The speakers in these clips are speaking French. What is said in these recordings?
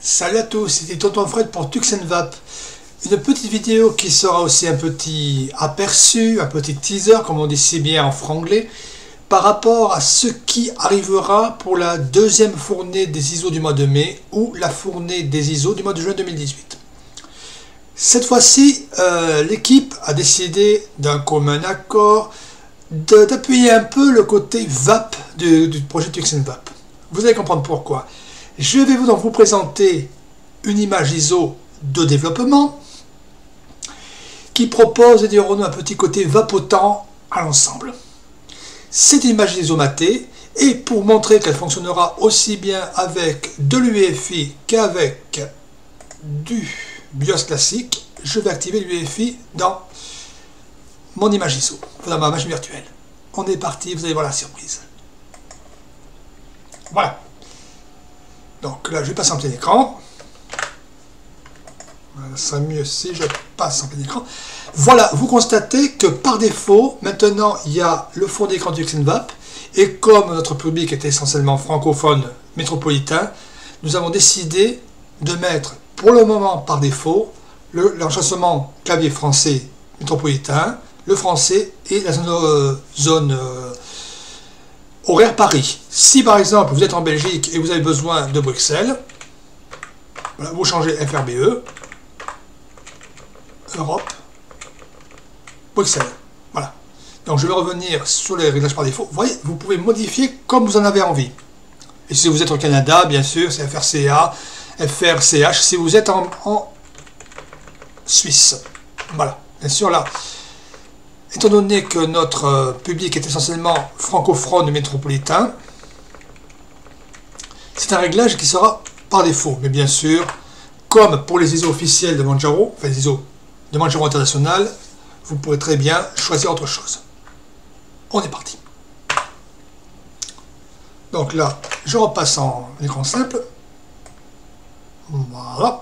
Salut à tous, c'était Tonton Fred pour Tux&Vap. Une petite vidéo qui sera aussi un petit aperçu, un petit teaser, comme on dit si bien en franglais, par rapport à ce qui arrivera pour la deuxième fournée des ISO du mois de mai ou la fournée des ISO du mois de juin 2018. Cette fois-ci, l'équipe a décidé d'un commun accord d'appuyer un peu le côté VAP du projet Tux&Vap. Vous allez comprendre pourquoi. Je vais donc vous présenter une image ISO de développement qui propose, dirons-nous, un petit côté vapotant à l'ensemble. C'est une image ISO matée et pour montrer qu'elle fonctionnera aussi bien avec de l'UEFI qu'avec du BIOS classique, je vais activer l'UEFI dans mon image ISO, dans ma machine virtuelle. On est parti, vous allez voir la surprise. Voilà. Donc là, je vais passer en plein écran. Ça serait mieux si je passe en plein écran. Voilà, vous constatez que par défaut, maintenant, il y a le fond d'écran du Tux&Vap. Et comme notre public est essentiellement francophone métropolitain, nous avons décidé de mettre, pour le moment, par défaut, l'enregistrement clavier français métropolitain, le français et la zone horaire Paris. Si par exemple vous êtes en Belgique et vous avez besoin de Bruxelles, voilà, vous changez FRBE, Europe, Bruxelles. Voilà. Donc je vais revenir sur les réglages par défaut. Vous voyez, vous pouvez modifier comme vous en avez envie. Et si vous êtes au Canada, bien sûr, c'est FRCA, FRCH. Si vous êtes en Suisse, voilà. Bien sûr, là, étant donné que notre public est essentiellement francophone métropolitain, c'est un réglage qui sera par défaut. Mais bien sûr, comme pour les ISO officiels de Manjaro, enfin les ISO de Manjaro International, vous pourrez très bien choisir autre chose. On est parti. Donc là, je repasse en écran simple. Voilà.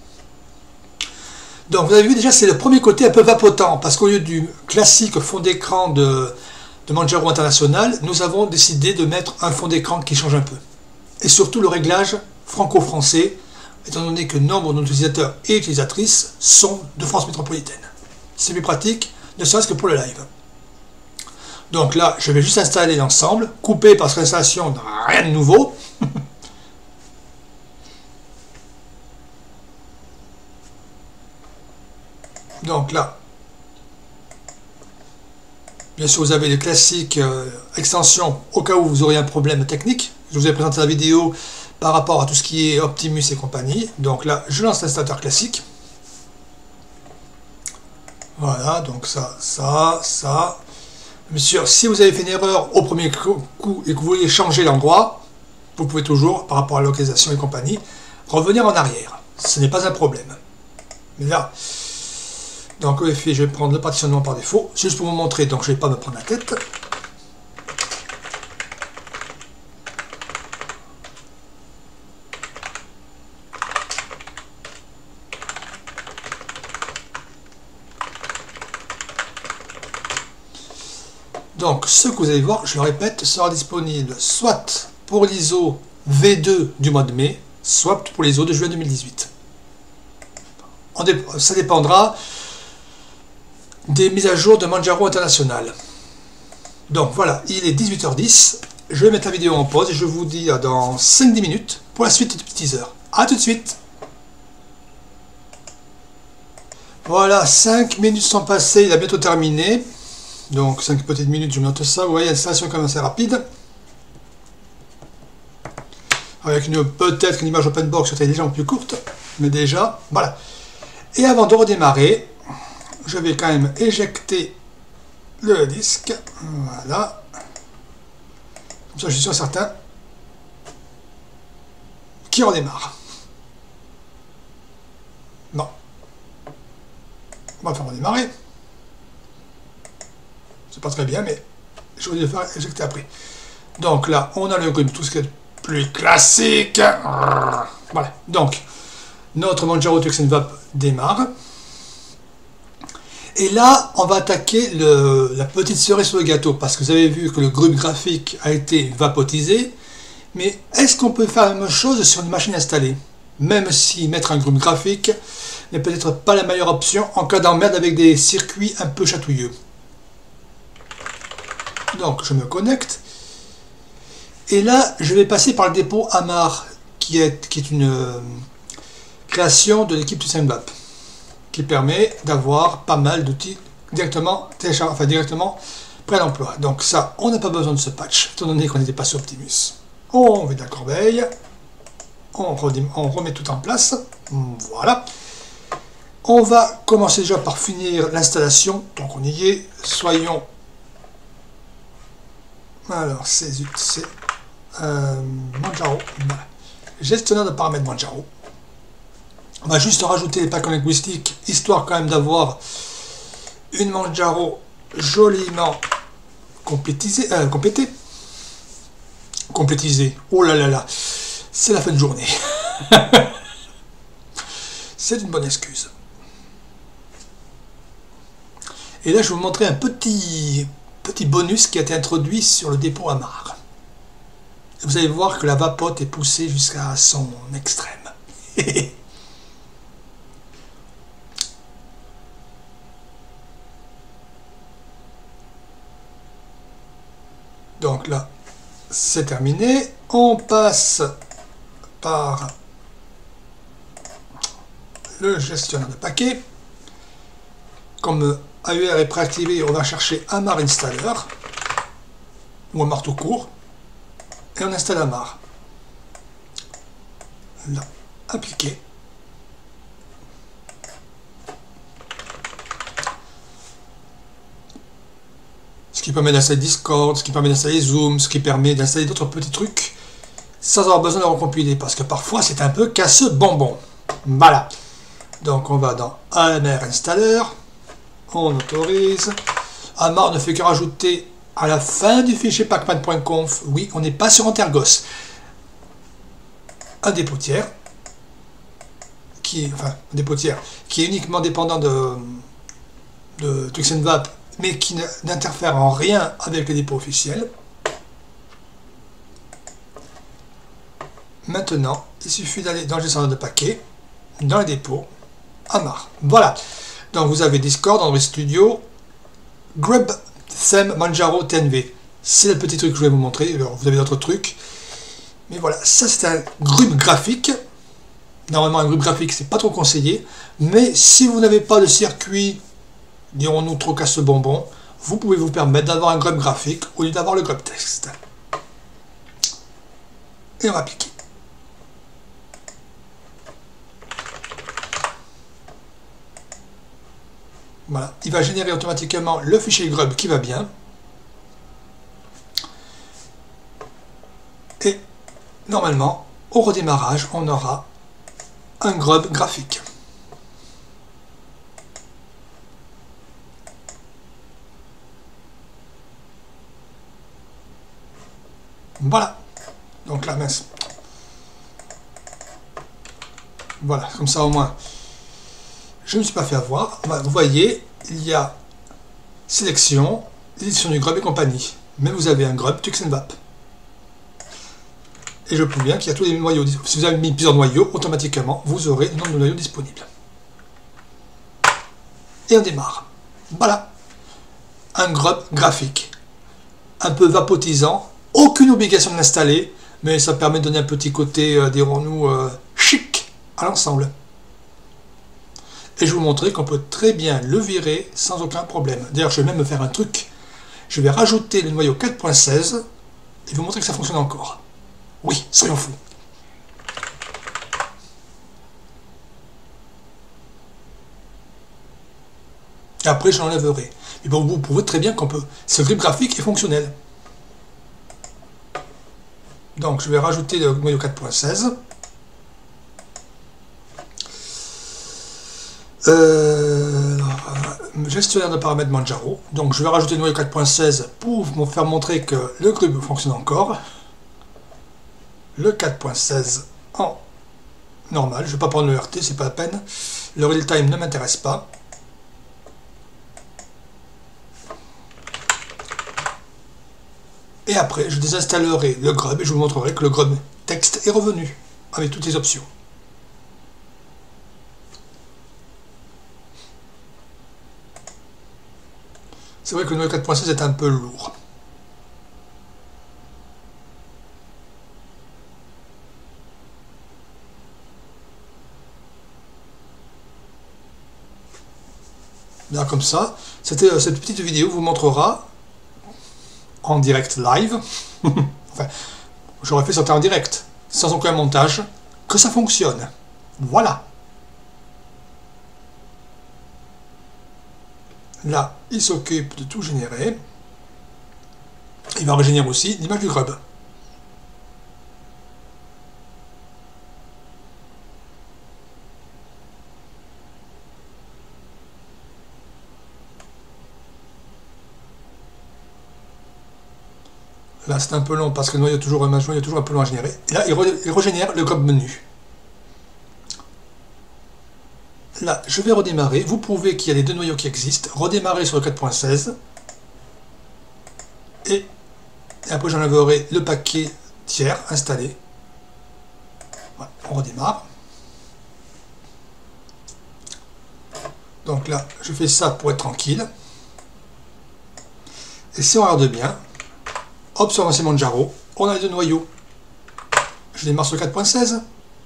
Donc vous avez vu déjà, c'est le premier côté un peu vapotant, parce qu'au lieu du classique fond d'écran de Manjaro International, nous avons décidé de mettre un fond d'écran qui change un peu. Et surtout le réglage franco-français, étant donné que nombre d'utilisateurs et utilisatrices sont de France métropolitaine. C'est plus pratique, ne serait-ce que pour le live. Donc là, je vais juste installer l'ensemble, couper parce que l'installation n'a rien de nouveau. Donc là, bien sûr, vous avez les classiques extensions au cas où vous auriez un problème technique. Je vous ai présenté la vidéo par rapport à tout ce qui est Optimus et compagnie. Donc là, je lance l'installateur classique. Voilà, donc ça. Bien sûr, si vous avez fait une erreur au premier coup et que vous voulez changer l'endroit, vous pouvez toujours, par rapport à la localisation et compagnie, revenir en arrière. Ce n'est pas un problème. Mais là, donc EFI, je vais prendre le partitionnement par défaut, juste pour vous montrer, donc je ne vais pas me prendre la tête. Donc ce que vous allez voir, je le répète, sera disponible soit pour l'ISO V2 du mois de mai, soit pour l'ISO de juin 2018. Ça dépendra des mises à jour de Manjaro International. Donc voilà, il est 18h10. Je vais mettre la vidéo en pause et je vous dis dans 5-10 minutes pour la suite du petit teaser. A tout de suite. Voilà, 5 minutes sont passées, il a bientôt terminé. Donc 5 petites minutes, je note ça. Vous voyez, l'installation est quand même assez rapide. Avec peut-être une image open box qui est légèrement plus courte. Mais déjà, voilà. Et avant de redémarrer, je vais quand même éjecter le disque. Voilà. Comme ça, je suis sûr certain qu'il redémarre. Non. On va faire redémarrer. C'est pas très bien, mais je vais le faire éjecter après. Donc là, on a le grip, tout ce qui est plus classique. Voilà. Donc, notre Manjaro Tux&Vap démarre. Et là, on va attaquer la petite cerise sur le gâteau, parce que vous avez vu que le groupe graphique a été vapotisé, mais est-ce qu'on peut faire la même chose sur une machine installée? même si mettre un grub graphique n'est peut-être pas la meilleure option en cas d'emmerde avec des circuits un peu chatouilleux. Donc je me connecte, et là je vais passer par le dépôt Amar, qui est une création de l'équipe TuxinVap, qui permet d'avoir pas mal d'outils directement directement prêts à l'emploi. Donc ça, on n'a pas besoin de ce patch, étant donné qu'on n'était pas sur Optimus. On met de la corbeille, on remet tout en place, voilà. On va commencer déjà par finir l'installation, tant qu'on y est, soyons... Alors, c'est Manjaro, voilà. Gestionnaire de paramètres Manjaro. On va juste rajouter les packs linguistiques, histoire quand même d'avoir une Manjaro joliment complétée. Complétisée, oh là là là, c'est la fin de journée. C'est une bonne excuse. Et là, je vais vous montrer un petit bonus qui a été introduit sur le dépôt Amar. Et vous allez voir que la vapote est poussée jusqu'à son extrême. Donc là, c'est terminé. On passe par le gestionnaire de paquets. Comme AUR est préactivé, on va chercher Amar Installer, ou Amar tout court, et on installe Amar. Là, appliquer. Ce qui permet d'installer Discord, ce qui permet d'installer Zoom, ce qui permet d'installer d'autres petits trucs, sans avoir besoin de recompiler, parce que parfois c'est un peu casseux bonbon. Voilà. Donc on va dans AMR Installer. On autorise. Amar ne fait que rajouter à la fin du fichier pacman.conf, oui, on n'est pas sur Antergos, un dépôt tiers, qui est uniquement dépendant de TuxinVap, mais qui n'interfère en rien avec le dépôt officiel. Maintenant, il suffit d'aller dans le gestionnaire de paquets, dans les dépôts, Amar. Voilà. Donc vous avez Discord, Android Studio, Grub, Theme, Manjaro, TNV. C'est le petit truc que je vais vous montrer. Alors, vous avez d'autres trucs. Mais voilà, ça c'est un grub graphique. Normalement, un grub graphique, c'est pas trop conseillé. Mais si vous n'avez pas de circuit, dirons-nous, trop casse-bonbon, vous pouvez vous permettre d'avoir un grub graphique au lieu d'avoir le grub texte. Et on va appliquer. Voilà, il va générer automatiquement le fichier grub qui va bien. Et normalement, au redémarrage, on aura un grub graphique. Voilà. Donc là, mince. Voilà, comme ça au moins. Je ne me suis pas fait avoir. Vous voyez, il y a sélection, édition du grub et compagnie. Mais vous avez un grub TuxinVap. Et je prouve bien qu'il y a tous les noyaux. Si vous avez mis plusieurs noyaux, automatiquement, vous aurez le nombre de noyaux disponibles. Et on démarre. Voilà. Un grub graphique. Un peu vapotisant. Aucune obligation de l'installer. Mais ça permet de donner un petit côté, dirons-nous, chic à l'ensemble. Et je vais vous montrer qu'on peut très bien le virer sans aucun problème. D'ailleurs, je vais même me faire un truc. Je vais rajouter le noyau 4.16 et vous montrer que ça fonctionne encore. Oui, soyons fous. Et après, je l'enlèverai. Mais bon, vous pouvez très bien qu'on peut... Ce grip graphique est fonctionnel. Donc, je vais rajouter le noyau 4.16. Gestionnaire de paramètres Manjaro. Donc je vais rajouter le noyau 4.16 pour vous faire montrer que le grub fonctionne encore. Le 4.16 en normal. Je ne vais pas prendre le RT, c'est pas la peine. Le real time ne m'intéresse pas. Et après, je désinstallerai le grub et je vous montrerai que le grub texte est revenu avec toutes les options. C'est vrai que le noyau 4.16 est un peu lourd. Là, comme ça, cette petite vidéo vous montrera en direct live, enfin, j'aurais fait ça en direct, sans aucun montage, que ça fonctionne. Voilà. Là, il s'occupe de tout générer. Il va régénérer aussi l'image du grub. Là, c'est un peu long parce que le noyau est toujours un peu long à générer. Et là, il régénère le grub menu. Là, je vais redémarrer. Vous prouvez qu'il y a les deux noyaux qui existent. Redémarrer sur le 4.16. Et après, j'enlèverai le paquet tiers installé. Voilà, on redémarre. Donc là, je fais ça pour être tranquille. Et si on regarde bien, hop, sur l'ancien Manjaro, on a les deux noyaux. Je démarre sur le 4.16.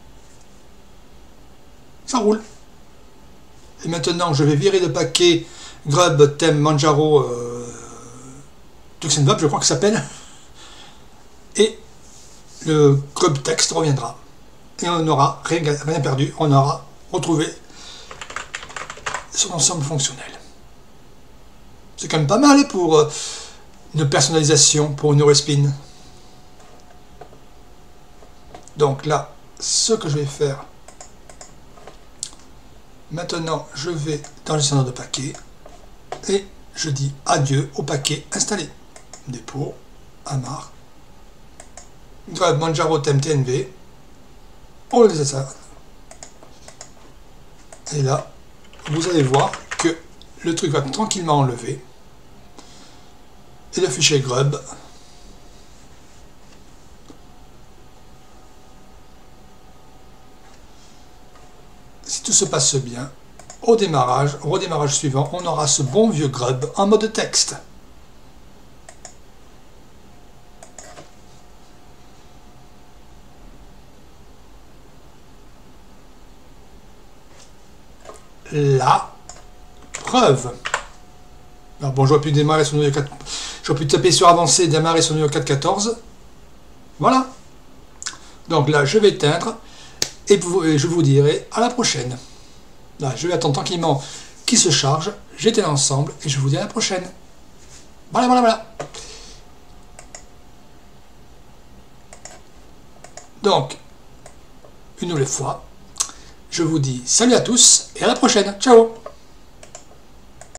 Ça roule. Et maintenant, je vais virer le paquet grub thème Manjaro TuxNVap, je crois que ça s'appelle. Et le grub texte reviendra. Et on n'aura rien perdu. On aura retrouvé son ensemble fonctionnel. C'est quand même pas mal pour une personnalisation, pour une Eurospin. Donc là, ce que je vais faire, maintenant je vais dans le gestionnaire de paquets et je dis adieu au paquet installé. Dépôt, Amar, grub Manjaro thème TNV, on le désinstalle. Et là, vous allez voir que le truc va tranquillement enlever. Et le fichier grub si tout se passe bien, au redémarrage suivant, on aura ce bon vieux grub en mode texte. La preuve. Alors bon, j'aurais pu démarrer sur le noyau 4. J'aurais pu taper sur avancé et démarrer sur le noyau 4.14. Voilà. Donc là, je vais éteindre et je vous dirai à la prochaine. Là, je vais attendre tranquillement qu'il se charge. J'éteins l'ensemble et je vous dis à la prochaine. Voilà, voilà, voilà. Donc, une nouvelle fois, je vous dis salut à tous et à la prochaine. Ciao.